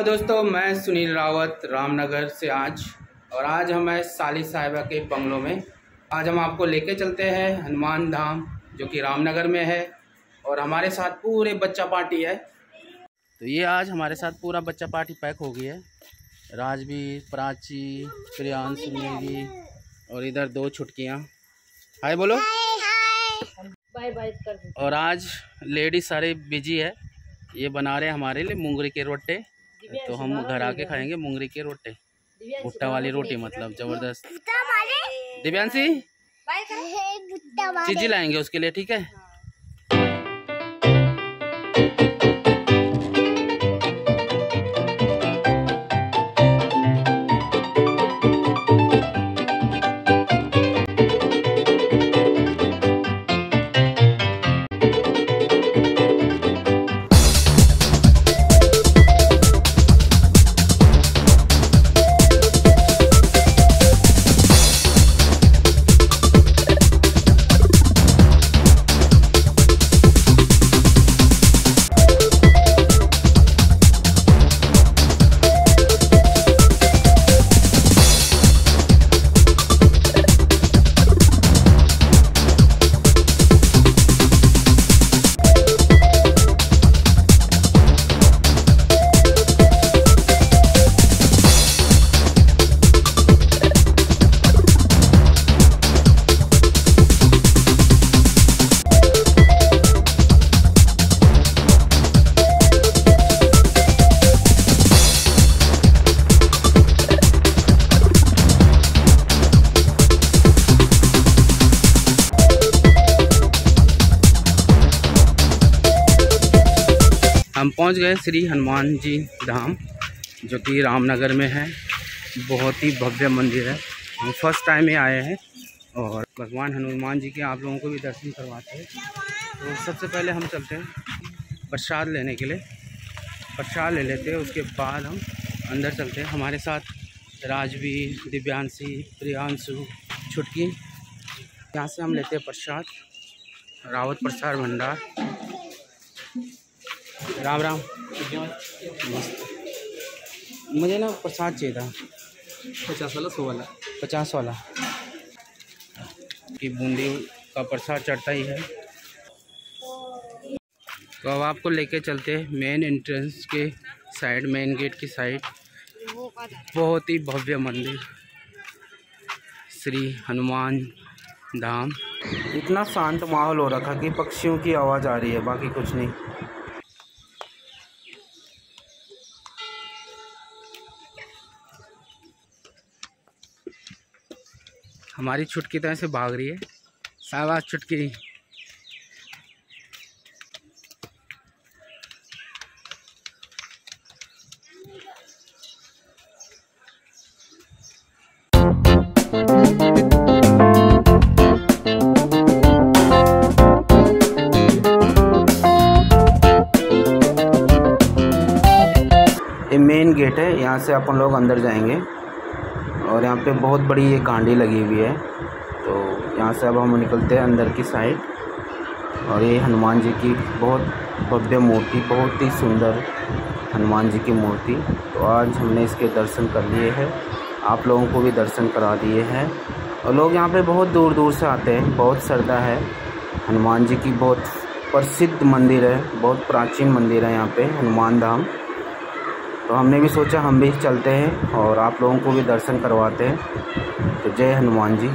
दोस्तों, मैं सुनील रावत रामनगर से आज हम हैं साली साहिबा के बंगलों में। आज हम आपको लेके चलते हैं हनुमान धाम जो कि रामनगर में है और हमारे साथ पूरे बच्चा पार्टी है। तो ये आज हमारे साथ पूरा बच्चा पार्टी पैक हो गई है। राजवीर, प्राची, प्रियांशु, मेरी और इधर 2 छुटकियाँ। हाय बोलो, बाय बाय कर दो। और आज लेडीज सारे बिजी है। ये बना रहे हमारे लिए मुंगरी के रोटे, तो हम घर आके खाएंगे मुंगरी के रोटे, भुट्टा वाली रोटी, मतलब जबरदस्त। दिव्यांशी चीजी लाएंगे उसके लिए, ठीक है। हम पहुंच गए श्री हनुमान जी धाम जो कि रामनगर में है। बहुत ही भव्य मंदिर है। हम फर्स्ट टाइम ही आए हैं और भगवान हनुमान जी के आप लोगों को भी दर्शन करवाते हैं। तो सबसे पहले हम चलते हैं प्रसाद लेने के लिए। प्रसाद ले लेते हैं, उसके बाद हम अंदर चलते हैं। हमारे साथ राजवीर, दिव्यांशी, प्रियांशु, छुटकी। यहाँ से हम लेते हैं प्रसाद, रावत प्रसाद भंडार। राम राम। मुझे ना प्रसाद चाहिए था, 50 वाला 100 वाला 50 वाला कि बूंदी का प्रसाद चढ़ता ही है। तो अब आपको लेके चलते हैं मेन एंट्रेंस के साइड, मेन गेट की साइड। बहुत ही भव्य मंदिर श्री हनुमान धाम। इतना शांत माहौल हो रखा कि पक्षियों की आवाज़ आ रही है, बाकी कुछ नहीं। हमारी छुटकी तरह से भाग रही है। शाबाश छुटकी। ये मेन गेट है, यहाँ से अपन लोग अंदर जाएंगे और यहाँ पे बहुत बड़ी ये गांडी लगी हुई है। तो यहाँ से अब हम निकलते हैं अंदर की साइड। और ये हनुमान जी की बहुत भव्य मूर्ति, बहुत ही सुंदर हनुमान जी की मूर्ति। तो आज हमने इसके दर्शन कर लिए हैं, आप लोगों को भी दर्शन करा दिए हैं। और लोग यहाँ पे बहुत दूर दूर से आते हैं, बहुत श्रद्धा है। हनुमान जी की बहुत प्रसिद्ध मंदिर है, बहुत प्राचीन मंदिर है यहाँ पे हनुमान धाम। तो हमने भी सोचा हम भी चलते हैं और आप लोगों को भी दर्शन करवाते हैं। तो जय हनुमान जी।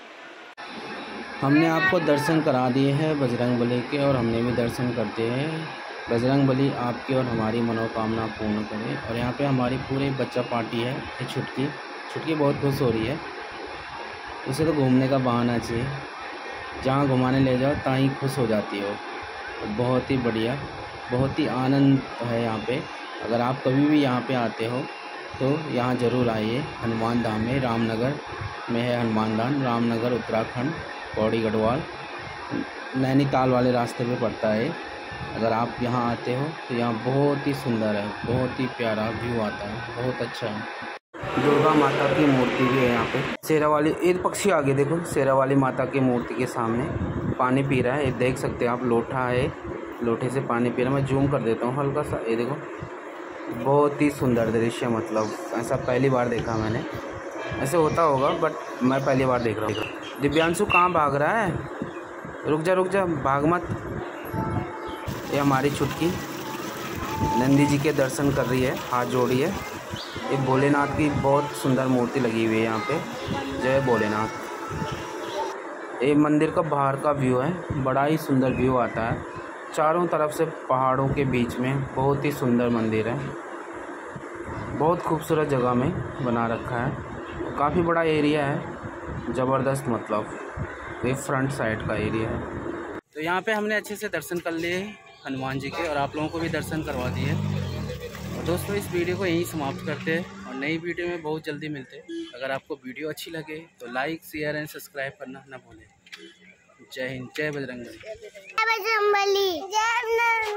हमने आपको दर्शन करा दिए हैं बजरंगबली के, और हमने भी दर्शन करते हैं। बजरंगबली आपकी और हमारी मनोकामना पूर्ण करें। और यहाँ पे हमारी पूरे बच्चा पार्टी है। ये छुटकी बहुत खुश हो रही है। उसे तो घूमने का बहाना चाहिए, जहाँ घुमाने ले जाओ तहाँ ही खुश हो जाती हो। तो बहुत ही बढ़िया, बहुत ही आनंद है यहाँ पे। अगर आप कभी भी यहाँ पे आते हो तो यहाँ ज़रूर आइए। हनुमान धाम में, रामनगर में है हनुमान धाम। रामनगर उत्तराखंड, पौड़ी गढ़वाल, नैनीताल वाले रास्ते पे पड़ता है। अगर आप यहाँ आते हो तो यहाँ बहुत ही सुंदर है, बहुत ही प्यारा व्यू आता है, बहुत अच्छा है। दुर्गा माता की मूर्ति भी है यहाँ पे। शेरा वाली, एक पक्षी आगे देखो, शेरा वाली माता की मूर्ति के सामने पानी पी रहा है। ये देख सकते हैं आप, लोटा है, लोटे से पानी पी रहा है। मैं जूम कर देता हूँ हल्का सा, ये देखो बहुत ही सुंदर दृश्य, मतलब ऐसा पहली बार देखा मैंने। ऐसे होता होगा बट मैं पहली बार देख रहा हूँ। दिव्यांशु कहाँ भाग रहा है? रुक जा, भाग मत। ये हमारी छुटकी नंदी जी के दर्शन कर रही है, हाथ जोड़ी है। ये भोलेनाथ की बहुत सुंदर मूर्ति लगी हुई है यहाँ पे। जय भोलेनाथ। ये मंदिर का बाहर का व्यू है, बड़ा ही सुंदर व्यू आता है। चारों तरफ से पहाड़ों के बीच में बहुत ही सुंदर मंदिर है। बहुत खूबसूरत जगह में बना रखा है। काफ़ी बड़ा एरिया है, ज़बरदस्त, मतलब ये फ्रंट साइड का एरिया है। तो यहाँ पे हमने अच्छे से दर्शन कर लिए हनुमान जी के, और आप लोगों को भी दर्शन करवा दिए। और दोस्तों इस वीडियो को यहीं समाप्त करते हैं और नई वीडियो में बहुत जल्दी मिलते हैं। अगर आपको वीडियो अच्छी लगे तो लाइक, शेयर एंड सब्सक्राइब करना ना भूलें। जय हिंद, जय बजरंग बली।